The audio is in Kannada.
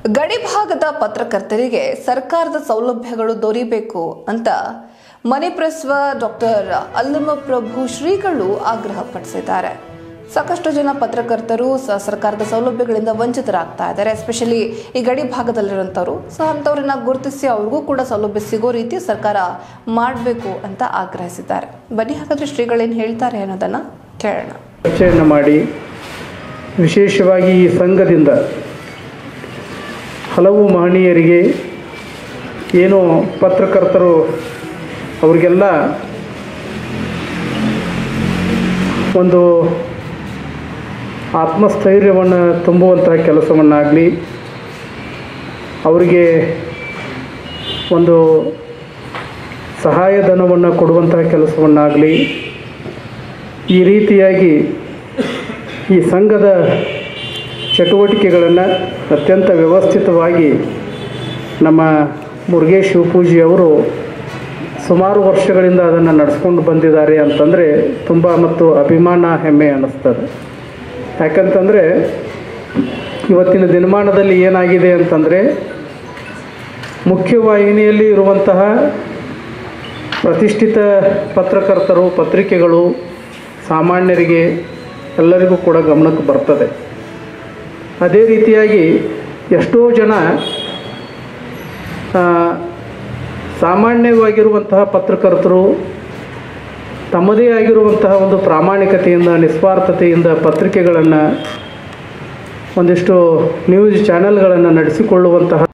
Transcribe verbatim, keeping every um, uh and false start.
ಗಡಿ ಭಾಗದ ಪತ್ರಕರ್ತರಿಗೆ ಸರ್ಕಾರದ ಸೌಲಭ್ಯಗಳು ದೊರೆಯಬೇಕು ಅಂತ ಮನೆ ಪ್ರೆಸ್ವ ಡಾಕ್ಟರ್ ಅಲ್ಲಮಪ್ರಭು ಶ್ರೀಗಳು ಆಗ್ರಹ ಪಡಿಸಿದ್ದಾರೆ. ಸಾಕಷ್ಟು ಜನ ಪತ್ರಕರ್ತರು ಸರ್ಕಾರದ ಸೌಲಭ್ಯಗಳಿಂದ ವಂಚಿತರಾಗ್ತಾ ಇದ್ದಾರೆ. ಎಸ್ಪೆಷಲಿ ಈ ಗಡಿ ಭಾಗದಲ್ಲಿರುವಂಥವ್ರು ಸೊ ಅಂಥವ್ರನ್ನ ಗುರುತಿಸಿ ಅವ್ರಿಗೂ ಕೂಡ ಸೌಲಭ್ಯ ಸಿಗೋ ರೀತಿ ಸರ್ಕಾರ ಮಾಡಬೇಕು ಅಂತ ಆಗ್ರಹಿಸಿದ್ದಾರೆ. ಬನ್ನಿ ಹಾಗಾದ್ರೆ ಶ್ರೀಗಳೇನು ಹೇಳ್ತಾರೆ ಅನ್ನೋದನ್ನು ಕೇಳೋಣ. ಚರ್ಚೆಯನ್ನು ಮಾಡಿ ವಿಶೇಷವಾಗಿ ಈ ಸಂಘದಿಂದ ಹಲವು ಮಹನೀಯರಿಗೆ ಏನು ಪತ್ರಕರ್ತರು ಅವರಿಗೆಲ್ಲ ಒಂದು ಆತ್ಮಸ್ಥೈರ್ಯವನ್ನು ತುಂಬುವಂತಹ ಕೆಲಸವನ್ನಾಗಲಿ, ಅವರಿಗೆ ಒಂದು ಸಹಾಯಧನವನ್ನು ಕೊಡುವಂತಹ ಕೆಲಸವನ್ನಾಗಲಿ, ಈ ರೀತಿಯಾಗಿ ಈ ಸಂಘದ ಚಟುವಟಿಕೆಗಳನ್ನು ಅತ್ಯಂತ ವ್ಯವಸ್ಥಿತವಾಗಿ ನಮ್ಮ ಮುರುಗೇಶ್ ಶಿವಪೂಜಿ ಅವರು ಸುಮಾರು ವರ್ಷಗಳಿಂದ ಅದನ್ನು ನಡೆಸ್ಕೊಂಡು ಬಂದಿದ್ದಾರೆ ಅಂತಂದರೆ ತುಂಬ ಮತ್ತು ಅಭಿಮಾನ ಹೆಮ್ಮೆ ಅನ್ನಿಸ್ತದೆ. ಯಾಕಂತಂದರೆ ಇವತ್ತಿನ ದಿನಮಾನದಲ್ಲಿ ಏನಾಗಿದೆ ಅಂತಂದರೆ ಮುಖ್ಯವಾಹಿನಿಯಲ್ಲಿ ಇರುವಂತಹ ಪ್ರತಿಷ್ಠಿತ ಪತ್ರಕರ್ತರು, ಪತ್ರಿಕೆಗಳು ಸಾಮಾನ್ಯರಿಗೆ ಎಲ್ಲರಿಗೂ ಕೂಡ ಗಮನಕ್ಕೆ ಬರ್ತದೆ. ಅದೇ ರೀತಿಯಾಗಿ ಎಷ್ಟೋ ಜನ ಸಾಮಾನ್ಯವಾಗಿರುವಂತಹ ಪತ್ರಕರ್ತರು ತಮ್ಮದೇ ಆಗಿರುವಂತಹ ಒಂದು ಪ್ರಾಮಾಣಿಕತೆಯಿಂದ, ನಿಸ್ವಾರ್ಥತೆಯಿಂದ ಪತ್ರಿಕೆಗಳನ್ನು, ಒಂದಿಷ್ಟು ನ್ಯೂಸ್ ಚಾನೆಲ್ಗಳನ್ನು ನಡೆಸಿಕೊಳ್ಳುವಂತಹ